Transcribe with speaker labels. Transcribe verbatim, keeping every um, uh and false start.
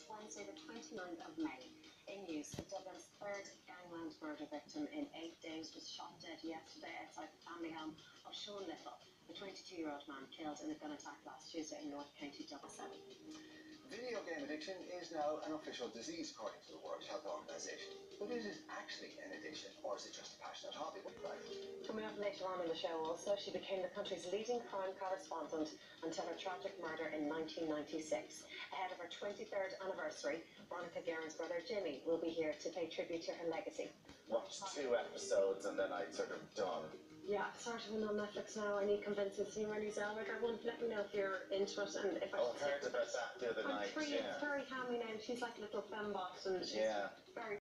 Speaker 1: It's Wednesday, the twenty-ninth of May. In news, Dublin's third gangland murder victim in eight days was shot dead yesterday outside the family home of Sean Little, the twenty-two-year-old man killed in a gun attack last Tuesday in North County Dublin.
Speaker 2: Video game addiction is now an official disease according to the World Health Organization. But is it actually an addiction, or is it just a passionate hobby?
Speaker 1: Coming up later on in the show also, she became the country's leading crime correspondent until her tragic murder in nineteen ninety-six. Ahead of her twenty-third anniversary, Veronica Guerin's brother Jimmy will be here to pay tribute to her legacy.
Speaker 3: Watched two episodes and then I sort of done.
Speaker 1: Yeah, starting on Netflix now. I need convincing Seymour Zellweger. Everyone, let me know if you're into it and if I
Speaker 3: Oh, I heard about that the other
Speaker 1: I'm
Speaker 3: night.
Speaker 1: free,
Speaker 3: Yeah.
Speaker 1: It's very hammy now. She's like a little fembot and she's
Speaker 3: Yeah.
Speaker 1: very